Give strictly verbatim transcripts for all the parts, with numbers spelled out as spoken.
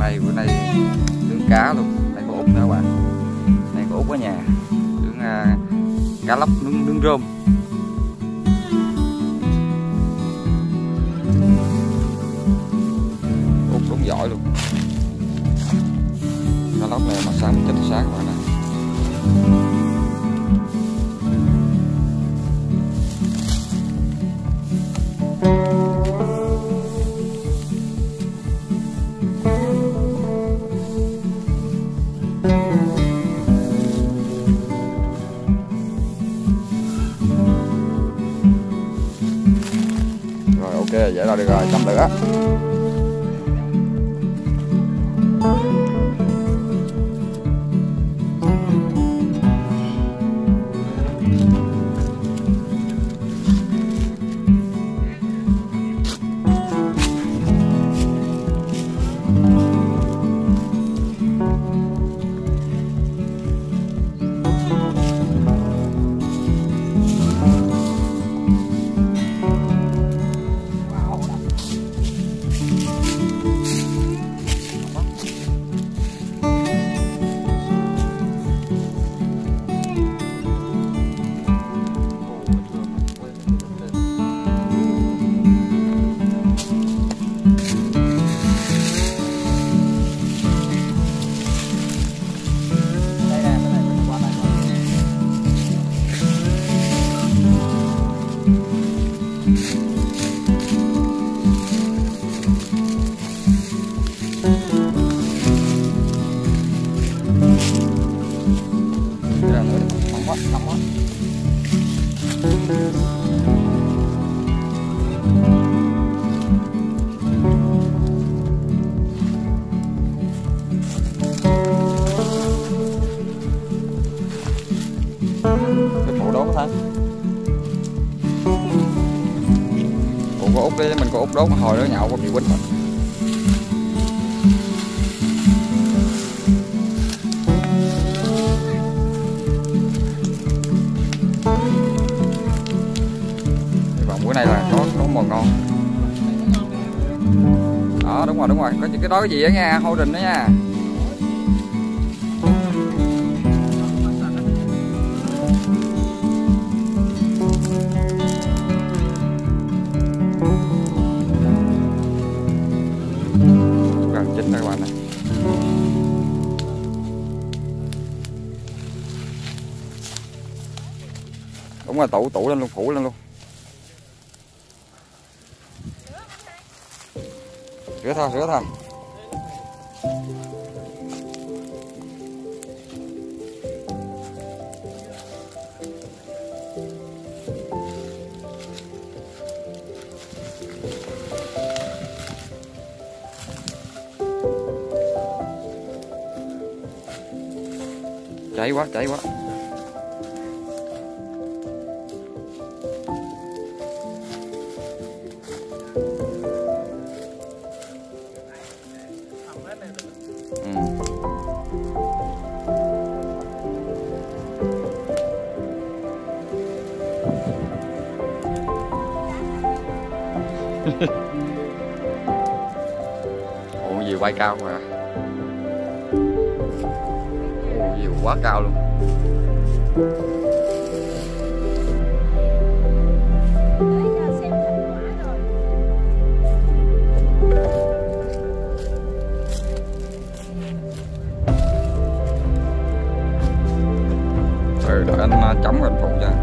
Này bữa nay nướng cá luôn, đây có út nữa các bạn. Đây có út ở nhà, nướng uh, cá lóc nướng nướng rơm. Út đúng giỏi luôn. Cá lóc này mà sáng chín sáng các bạn này. Ok, vậy là được rồi, xong được á. Cái phụ đốt thôi. Phụ có út đi, mình có út đốt hồi đó nhậu có bị quýnh rồi. Hy vọng bữa nay là có có mồi ngon. Đó đúng rồi đúng rồi, có cái đó cái gì đó nha, hô đình đó nha. Chín rồi các bạn này. Đúng rồi, tủ tủ lên luôn, phủ lên luôn. Rửa thôi, rửa thôi. Cháy quá, cháy quá. Ừ. Ủa gì quay cao mà. Ủa gì quá cao luôn. Ừ, đợi anh chấm rồi anh phụ cho.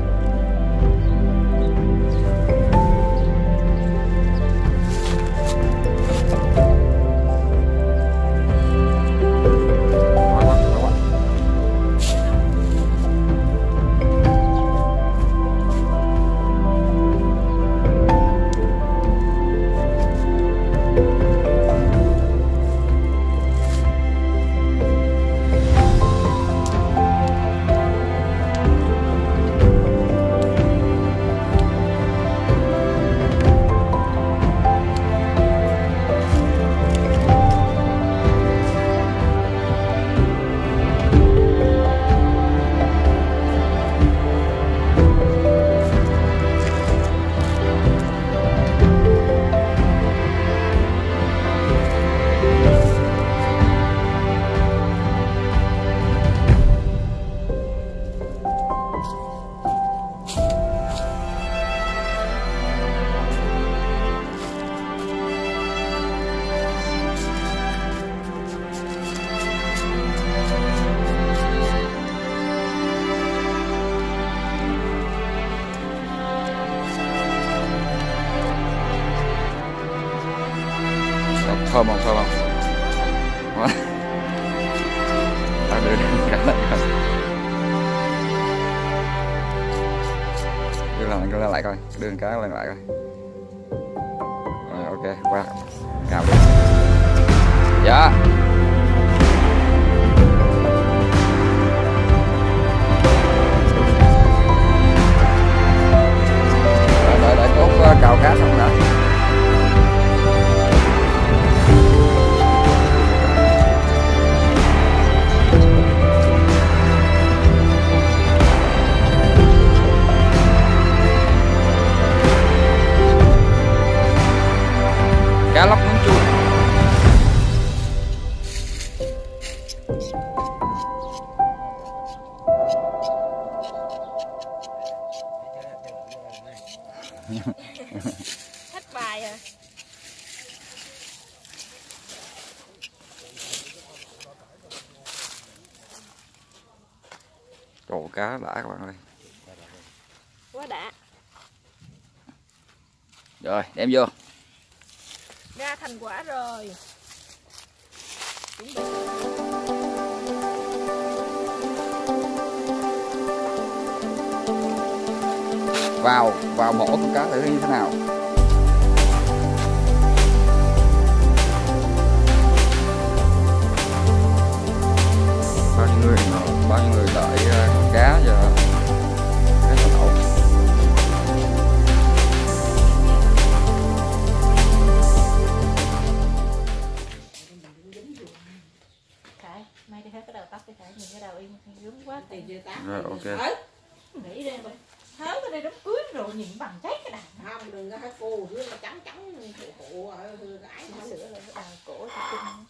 thơm không, thơm không? Quá. Ta đưa cái này coi. Đưa lần cái lại coi, đưa cái lần lại coi. Rồi ok, qua. Cào đi. Dạ. Đợi đợi đợi cốt cào cá xong đã. Cá lóc nướng chua. Hết bài à. Trời, cá đã các bạn ơi. Quá đã. Rồi đem vô. Ra thành quả rồi. Vào vào mổ con cá thử như thế nào. Bao nhiêu người bao nhiêu người đợi uh, cá giờ cái nó nổ. Mai đi hết cái đầu tóc đi thấy nhìn cái đầu yên gớm quá tiền chưa tá. Rồi ok. Nghĩ đây rồi. Thớ cái đây đóng cưới rồi nhìn bằng cháy cái đàn. Không đừng có thấy cô dưới là trắng trắng cổ ở gái sữa rồi cái đàn cổ thì kinh.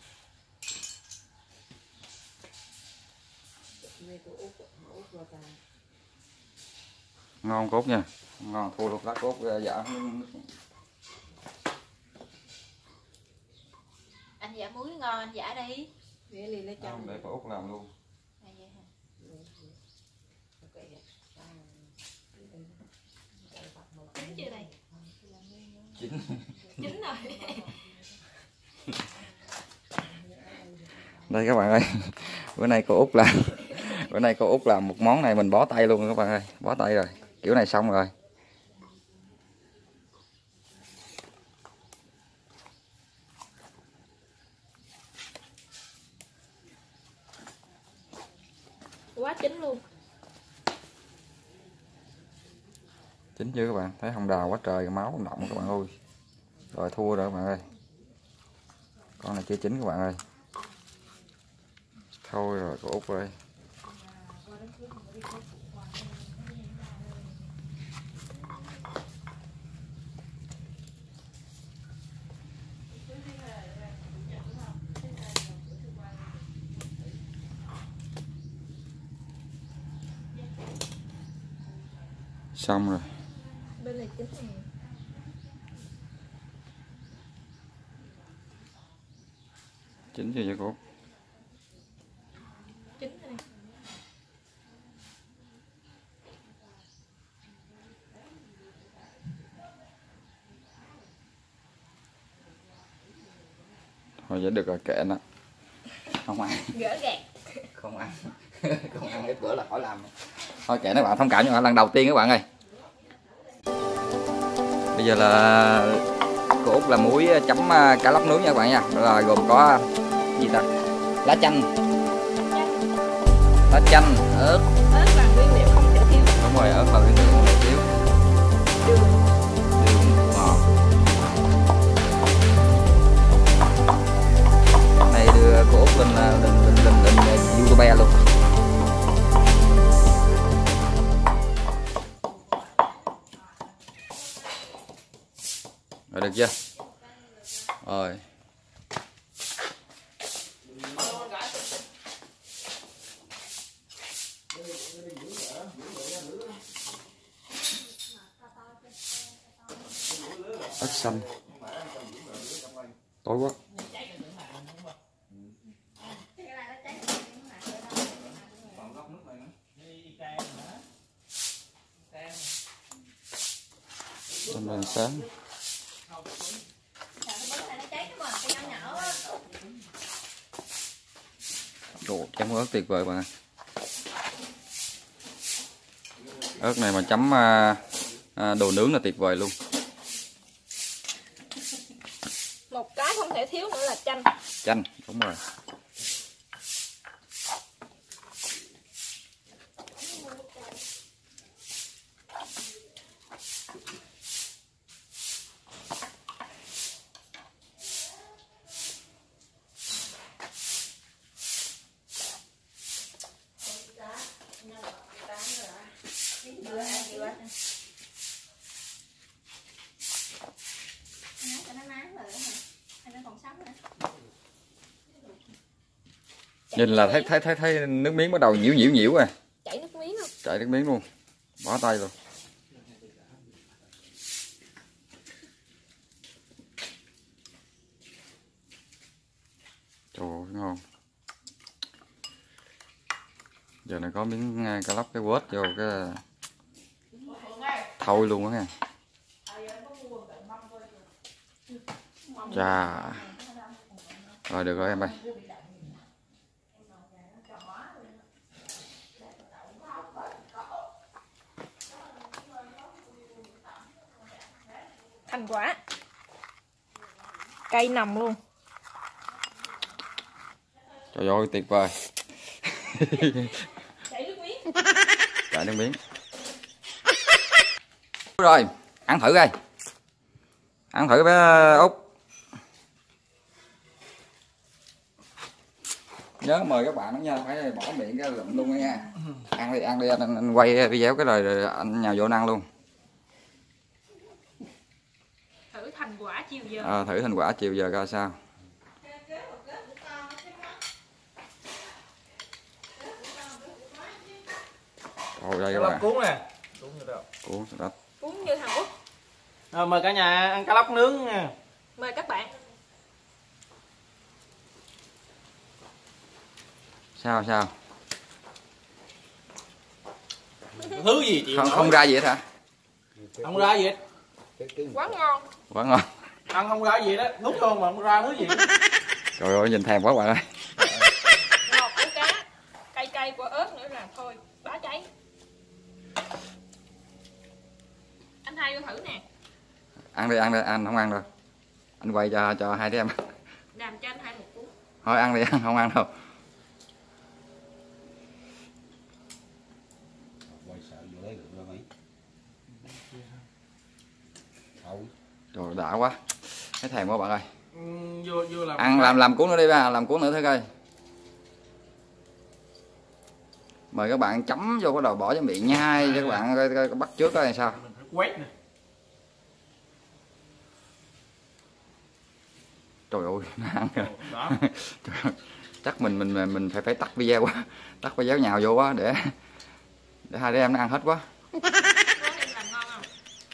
Ngon cốt nha, ngon thua luôn lá cốt dạ. Anh giả muối ngon anh giả đi. Để liền lấy Không, để có Út làm luôn. À, vậy hả? Chín chưa đây? Chín. Chín rồi. Đây các bạn ơi, bữa nay cô Út làm bữa nay cô Út làm một món này mình bó tay luôn các bạn ơi, bó tay rồi, kiểu này xong rồi. Quá chín luôn. Chín chưa các bạn, thấy hồng đào quá trời, máu động các bạn ơi. Rồi thua rồi các bạn ơi, con này chưa chín các bạn ơi. Thôi rồi cô Út ơi. Xong rồi. Bên này chín này. Chín chưa vậy cô? Chín rồi. Thôi vậy được rồi, kệ nó. Không ăn. Gỡ gạt. Không ăn. Không ăn hết bữa là khỏi làm. Thôi kệ các bạn, thông cảm nhưng mà lần đầu tiên các bạn ơi. Bây giờ là cô Út làm muối chấm cá lóc nướng nha các bạn nha. Đó là gồm có gì ta? Lá chanh. Lá chanh, ớt. Ớt là nguyên liệu không thể thiếu. Đúng rồi, ớt là nguyên liệu không thể thiếu. Đường. Đường ngọt. Này đưa cô Út lên lên lên lên, lên, lên YouTube luôn. Rồi được chưa? Rồi. Ớt xanh. Tối quá. Trong này sáng. Trời, chấm ớt tuyệt vời bạn. Ớt này mà chấm à, à, đồ nướng là tuyệt vời luôn. Một cái không thể thiếu nữa là chanh. Chanh, đúng rồi. Nhìn là thấy thấy thấy thấy nước miếng bắt đầu nhiễu nhiễu nhiễu rồi. Chảy nước miếng không? Chảy nước miếng luôn. Bỏ tay luôn. Trời ơi, ngon. Giờ này có miếng cá lóc cái quết vô cái thôi luôn á nha. Chà. Rồi được rồi em ơi. Thành quả. Cây nồng luôn. Trời ơi tuyệt vời. Chảy nước miếng. Chảy nước miếng. Rồi, ăn thử coi. Ăn thử bé Út. Nhớ mời các bạn đó nha, phải bỏ miệng cái lụm luôn nha. Ăn đi, ăn đi, anh, anh quay video cái rồi, rồi anh nhào vô ăn luôn. Thử thành quả chiều giờ. À, thử thành quả chiều giờ coi sao. Ôi đây các bạn. Cuốn nè. Cuốn như đâu. Cuốn đất. Cuốn như thằng Út. Rồi, mời cả nhà ăn cá lóc nướng nha. Mời các bạn. Sao sao? Thứ gì chị Không nói. không ra gì hết hả? Không ra gì hết. Quá ngon. Quá ngon. Ăn không ra gì đó, nút vô mà không ra thứ gì. Trời ơi nhìn thèm quá bạn ơi. Ngọt của cá, cay cay của ớt nữa là thôi bá cháy. Anh hai vô thử nè. Ăn đi, ăn đi, anh không ăn đâu. Anh quay cho cho hai đứa em. Làm cho anh hai một cuốn. Thôi ăn đi, không ăn đâu. Trời đã quá. Thấy thèm quá bạn ơi. Ừ, vô, vô làm Ăn làm làm cuốn nữa đi ba, làm cuốn nữa thử coi. Mời các bạn chấm vô cái đầu bỏ cho miệng nhai cho các bạn coi, coi, coi bắt trước coi là sao. Mình phải quét nè. Trời ơi, nó ăn kìa. Đó. Trời ơi, chắc mình mình mình phải phải tắt video quá, tắt video nhào vô quá để để hai đứa em nó ăn hết quá. Ngon em làm ngon không?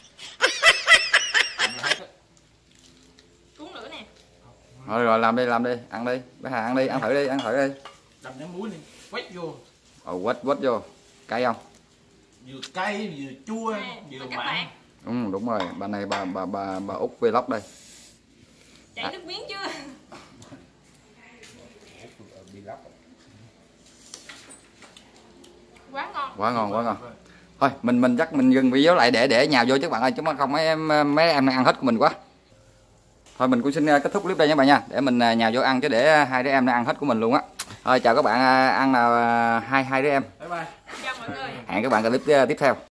Cuốn nữa nè. Rồi rồi làm đi làm đi, ăn đi, bé Hà ăn đi, ăn thử đi, ăn thử đi. Đầm nhắm muối đi, quét vô. Ồ quết quết vô, cay không? Vừa cay, vừa chua, Nè, vừa mời các mặn. bạn. Ừ đúng rồi, bà này bà bà bà bà Út Vlog đây. Chảy nước miếng chưa? Quá ngon. Quá ngon quá ngon. Thôi mình mình chắc mình dừng video lại để để nhào vô chứ bạn ơi, chứ mà không mấy em mấy em ăn hết của mình quá. Thôi mình cũng xin kết thúc clip đây nha bạn nha, để mình nhào vô ăn chứ để hai đứa em nó ăn hết của mình luôn á. Thôi chào các bạn, ăn nào hai hai đứa em. Bye bye. Chào mọi người. Hẹn các bạn clip tiếp theo.